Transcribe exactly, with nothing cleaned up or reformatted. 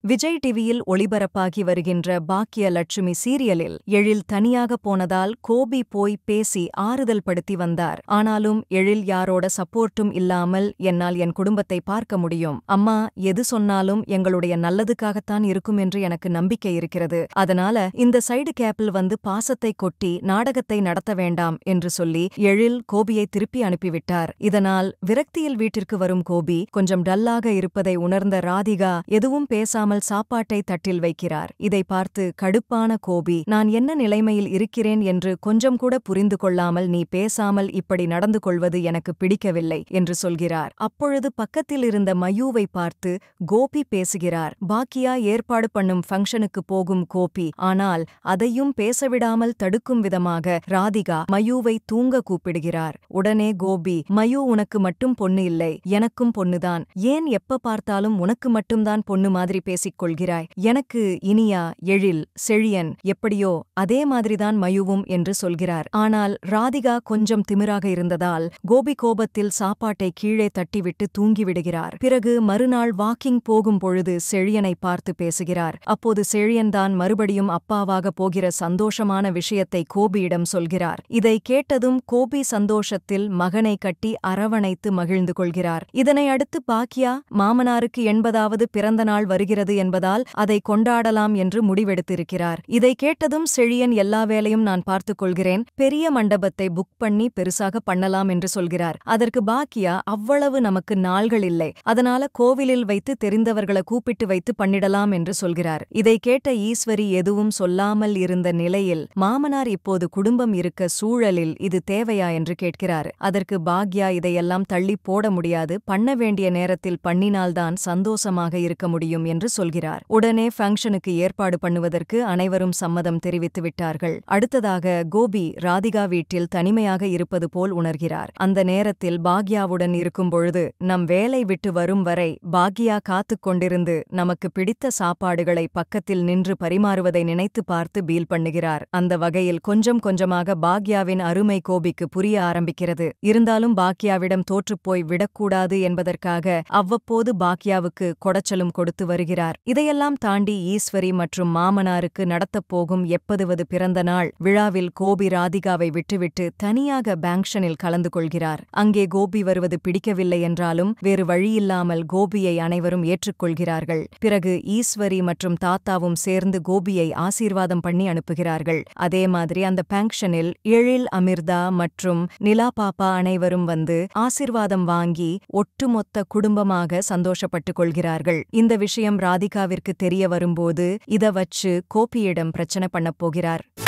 விஜய் டிவியில் ஒளிபரப்பாகி வருகின்ற பாக்கிய லட்சுமி சீரியலில் எழில் தனியாக போனதால் கோபி போய் பேசி ஆறுதல் படுத்தி வந்தார். ஆனாலும் எழில் யாரோட சப்போர்ட்டும் இல்லாமல் என்னால் என் குடும்பத்தை பார்க்க முடியும். அம்மா எது சொன்னாலும் எங்களுடைய நல்லதுக்காகத்தான் இருக்கும் என்று எனக்கு நம்பிக்கை இருக்கிறது. அதனால இந்த சைடு கேப்பில் வந்து பாசத்தை கொட்டி நாடகத்தை நடத்த வேண்டாம் என்று சொல்லி எழில் கோபியை திருப்பி அனுப்பிவிட்டார். இதனால் விரக்தியில் வீட்டிற்கு வரும் கோபி கொஞ்சம் டல்லாக இருப்பதை உணர்ந்த ராதிகா எதுவும் பேசாமல் சாப்பாட்டை தட்டில் வைக்கிறார். இதை பார்த்து கடுப்பான கோபி, நான் என்ன நிலைமையில் இருக்கிறேன் என்று கொஞ்சம் கூட புரிந்து கொள்ளாமல் நீ பேசாமல் இப்படி நடந்து கொள்வது எனக்கு பிடிக்கவில்லை என்று சொல்கிறார். அப்பொழுது பக்கத்தில் இருந்த மயூவை பார்த்து கோபி பேசுகிறார். பாக்கியா ஏற்பாடு பண்ணும் ஃபங்க்ஷனுக்கு போகும் கோபி, ஆனால் அதையும் பேசவிடாமல் தடுக்கும் விதமாக ராதிகா மயூவை தூங்க கூப்பிடுகிறார். உடனே கோபி, மயூ உனக்கு மட்டும் பொண்ணு இல்லை, எனக்கும் பொண்ணுதான். ஏன் எப்ப பார்த்தாலும் உனக்கு மட்டும்தான் பொண்ணு மாதிரி பேசிக் கொள்கிறாய்? எனக்கு இனியா, எழில், செழியன் எப்படியோ அதே மாதிரிதான் மயுவும் என்று சொல்கிறார். ஆனால் ராதிகா கொஞ்சம் திமிராக இருந்ததால் கோபி கோபத்தில் சாப்பாட்டை கீழே தட்டிவிட்டு தூங்கிவிடுகிறார். பிறகு மறுநாள் வாக்கிங் போகும் பொழுது செழியனை பார்த்து பேசுகிறார். அப்போது செழியன்தான் மறுபடியும் அப்பாவாக போகிற சந்தோஷமான விஷயத்தை கோபியிடம் சொல்கிறார். இதை கேட்டதும் கோபி சந்தோஷத்தில் மகனை கட்டி அரவணைத்து மகிழ்ந்து கொள்கிறார். இதனை அடுத்து பாக்கியா மாமனாருக்கு எண்பதாவது பிறந்த நாள் வருகிறது என்பதால் அதை கொண்டாடலாம் என்று முடிவெடுத்திருக்கிறார். இதை கேட்டதும் செழியன் எல்லா வேலையும் நான் பார்த்துக் கொள்கிறேன், பெரிய மண்டபத்தை புக் பண்ணி பெருசாக பண்ணலாம் என்று சொல்கிறார். அதற்கு பாக்கியா, அவ்வளவு நமக்கு நாள்கள் இல்லை, அதனால கோவிலில் வைத்து தெரிந்தவர்களை கூப்பிட்டு வைத்து பண்ணிடலாம் என்று சொல்கிறார். இதை கேட்ட ஈஸ்வரி எதுவும் சொல்லாமல் இருந்த நிலையில் மாமனார் இப்போது குடும்பம் இருக்க சூழலில் இது தேவையா என்று கேட்கிறார். அதற்கு பாக்யா, இதையெல்லாம் தள்ளி போட முடியாது, பண்ண வேண்டிய நேரத்தில் பண்ணினால்தான் சந்தோஷமாக இருக்க முடியும் என்று சொல்கிறார். உடனே ஃபங்க்ஷனுக்கு ஏற்பாடு பண்ணுவதற்கு அனைவரும் சம்மதம் தெரிவித்து விட்டார்கள். அடுத்ததாக கோபி ராதிகா வீட்டில் தனிமையாக இருப்பது போல் உணர்கிறார். அந்த நேரத்தில் பாக்யாவுடன் இருக்கும் பொழுது நம் வேலை விட்டு வரும் வரை பாக்யா காத்துக் கொண்டிருந்து நமக்கு பிடித்த சாப்பாடுகளை பக்கத்தில் நின்று பரிமாறுவதை நினைத்து பார்த்து பீல் பண்ணுகிறார். அந்த வகையில் கொஞ்சம் கொஞ்சமாக பாக்யாவின் அருமை கோபிக்கு புரிய ஆரம்பிக்கிறது. இருந்தாலும் பாக்யாவிடம் தோற்றுப்போய் விடக்கூடாது என்பதற்காக அவ்வப்போது பாக்யாவுக்கு கொடைச்சலும் கொடுத்து வருகிறார். இதையெல்லாம் தாண்டி ஈஸ்வரி மற்றும் மாமனாருக்கு நடத்தப் போகும் எப்பதுவது பிறந்த நாள் விழாவில் கோபி ராதிகாவை விட்டுவிட்டு தனியாக பேங்க்ஷனில் கலந்து கொள்கிறார். அங்கே கோபி வருவது பிடிக்கவில்லை என்றாலும் வேறு வழியில்லாமல் கோபியை அனைவரும் ஏற்றுக்கொள்கிறார்கள். பிறகு ஈஸ்வரி மற்றும் தாத்தாவும் சேர்ந்து கோபியை ஆசீர்வாதம் பண்ணி அனுப்புகிறார்கள். அதே மாதிரி அந்த பேங்க்ஷனில் எழில், அமிர்தா மற்றும் நிலா பாப்பா அனைவரும் வந்து ஆசீர்வாதம் வாங்கி ஒட்டுமொத்த குடும்பமாக சந்தோஷப்பட்டுக் கொள்கிறார்கள். இந்த விஷயம் ராதிகாவிற்கு தெரிய வரும்போது இத வச்சு கோபியிடம் பிரச்சனை பண்ணப் போகிறார்.